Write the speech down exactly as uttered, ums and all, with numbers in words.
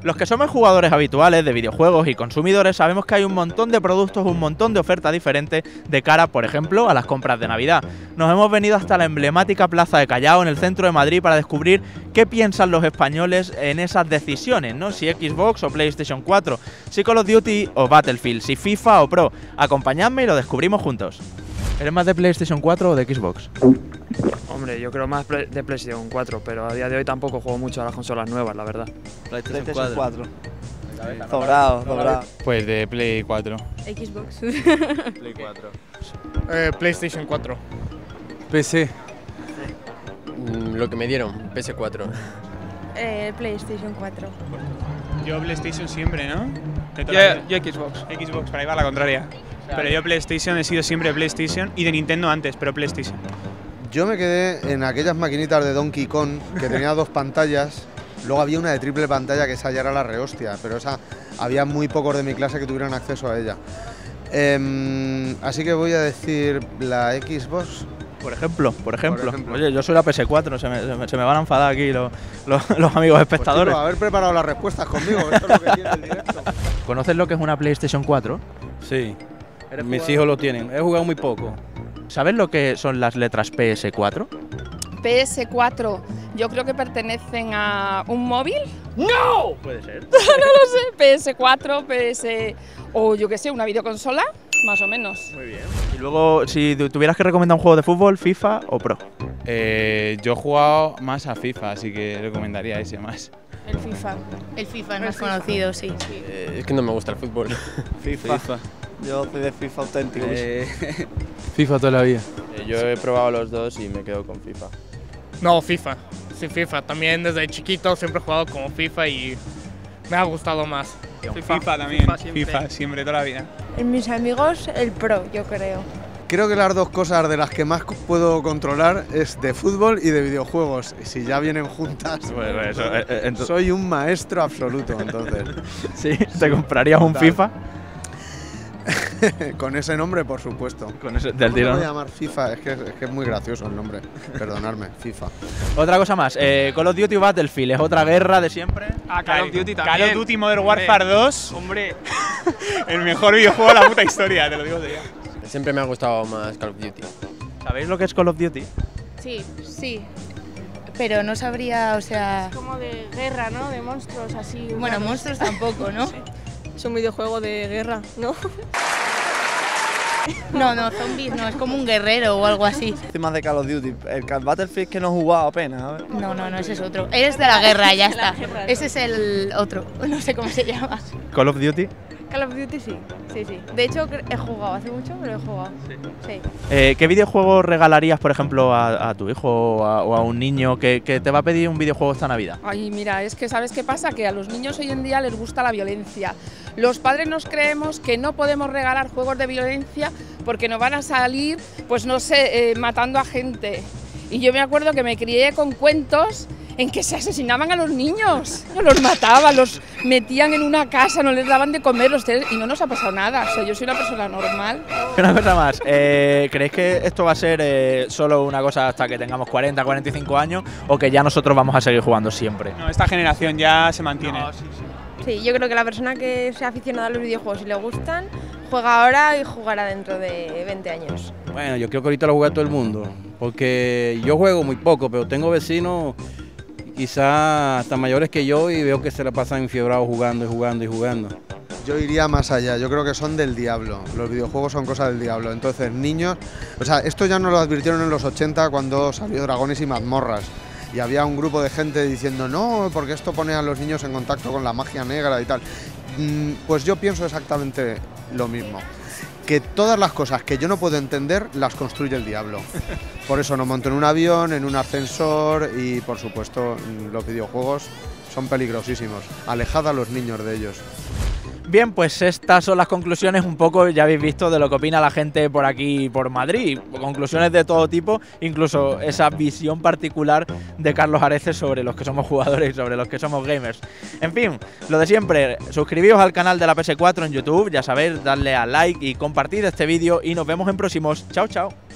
Los que somos jugadores habituales de videojuegos y consumidores sabemos que hay un montón de productos, un montón de ofertas diferentes de cara, por ejemplo, a las compras de Navidad. Nos hemos venido hasta la emblemática Plaza de Callao, en el centro de Madrid, para descubrir qué piensan los españoles en esas decisiones, ¿no? Si Xbox o PlayStation cuatro, si Call of Duty o Battlefield, si FIFA o Pro. Acompañadme y lo descubrimos juntos. ¿Eres más de PlayStation cuatro o de Xbox? Hombre, yo creo más de PlayStation cuatro, pero a día de hoy tampoco juego mucho a las consolas nuevas, la verdad. PlayStation cuatro. Sobrado, sobrado. Pues de Play cuatro. Xbox. Play cuatro. Eh, PlayStation cuatro. P C. Mm, lo que me dieron, P S cuatro. Eh, PlayStation cuatro. Yo PlayStation siempre, ¿no? Yo, yo Xbox. Xbox, para ahí va la contraria. Pero yo PlayStation, he sido siempre PlayStation y de Nintendo antes, pero PlayStation. Yo me quedé en aquellas maquinitas de Donkey Kong que tenía dos pantallas. Luego había una de triple pantalla que esa ya era la rehostia, pero esa había muy pocos de mi clase que tuvieran acceso a ella. Eh, así que voy a decir la Xbox. Por ejemplo, por ejemplo. Por ejemplo. Oye, yo soy la P S cuatro, se me, se me, se me van a enfadar aquí los, los, los amigos espectadores. Pues, chico, haber preparado las respuestas conmigo, esto es lo que tiene el directo. ¿Conoces lo que es una PlayStation cuatro? Sí, mis hijos lo tienen. He jugado muy poco. ¿Sabes lo que son las letras P S cuatro? P S cuatro, yo creo que pertenecen a un móvil. ¡No! Puede ser. No lo sé, P S cuatro, P S o yo qué sé, una videoconsola, más o menos. Muy bien. Y luego, si tuvieras que recomendar un juego de fútbol, FIFA o Pro. Eh, yo he jugado más a FIFA, así que recomendaría ese más. El FIFA. El FIFA es más conocido, sí. Eh, es que no me gusta el fútbol. FIFA. FIFA. Yo soy de FIFA auténtico. Eh, FIFA toda la vida. Eh, yo he probado los dos y me quedo con FIFA. No, FIFA. Sí, FIFA. También desde chiquito siempre he jugado como FIFA y me ha gustado más. FIFA, FIFA también, FIFA siempre. FIFA siempre, toda la vida. En mis amigos, el Pro, yo creo. Creo que las dos cosas de las que más puedo controlar es de fútbol y de videojuegos. Y si ya vienen juntas, Bueno, eso, eh, eh, entonces- soy un maestro absoluto, entonces. ¿Sí? ¿Te comprarías un Total. FIFA? Con ese nombre, por supuesto. Con ese, del ¿Cómo te tirón. voy a llamar FIFA? Es que, es que es muy gracioso el nombre. Perdonadme, FIFA. Otra cosa más, eh, Call of Duty o Battlefield, ¿es otra guerra de siempre? Ah, Call of Duty también. Call of Duty Modern Warfare dos, Hombre. el mejor videojuego de la puta historia, te lo digo de ya. Siempre me ha gustado más Call of Duty. ¿Sabéis lo que es Call of Duty? Sí, sí. Pero no sabría, o sea... Como de guerra, ¿no? De monstruos así. Bueno, monstruos tampoco, ¿no? Es un videojuego de guerra, ¿no? No, no, zombies no, es como un guerrero o algo así. Soy más de Call of Duty. El Call Battlefield que no he jugado apenas, a ver. No, no, no, ese es otro. Eres de la guerra, ya está. Ese es el otro, no sé cómo se llama. Call of Duty. Call of Duty sí, sí, sí. De hecho, he jugado hace mucho, pero he jugado. Sí. Eh, ¿Qué videojuego regalarías, por ejemplo, a, a tu hijo o a, o a un niño que, que te va a pedir un videojuego esta Navidad? Ay, mira, es que ¿sabes qué pasa? Que a los niños hoy en día les gusta la violencia. Los padres nos creemos que no podemos regalar juegos de violencia porque nos van a salir, pues no sé, eh, matando a gente. Y yo me acuerdo que me crié con cuentos en que se asesinaban a los niños, no los mataban, los metían en una casa, no les daban de comer los tres, y no nos ha pasado nada. O sea, yo soy una persona normal. Una cosa más, eh, ¿creéis que esto va a ser eh, solo una cosa hasta que tengamos cuarenta, cuarenta y cinco años o que ya nosotros vamos a seguir jugando siempre? No, esta generación ya se mantiene. No, sí, sí. Sí, yo creo que la persona que sea aficionada a los videojuegos y le gustan, juega ahora y jugará dentro de veinte años. Bueno, yo creo que ahorita lo juega todo el mundo, porque yo juego muy poco, pero tengo vecinos quizás hasta mayores que yo y veo que se la pasan enfiebrados jugando y jugando y jugando. Yo iría más allá, yo creo que son del diablo, los videojuegos son cosas del diablo, entonces niños, o sea, esto ya nos lo advirtieron en los ochenta cuando salió Dragones y Mazmorras y había un grupo de gente diciendo no, porque esto pone a los niños en contacto con la magia negra y tal. Pues yo pienso exactamente lo mismo, que todas las cosas que yo no puedo entender las construye el diablo. Por eso no monto en un avión, en un ascensor y por supuesto los videojuegos son peligrosísimos. Alejad a los niños de ellos. Bien, pues estas son las conclusiones un poco, ya habéis visto, de lo que opina la gente por aquí, por Madrid. Conclusiones de todo tipo, incluso esa visión particular de Carlos Areces sobre los que somos jugadores y sobre los que somos gamers. En fin, lo de siempre, suscribíos al canal de la P S cuatro en YouTube, ya sabéis, darle a like y compartir este vídeo y nos vemos en próximos. Chao, chao.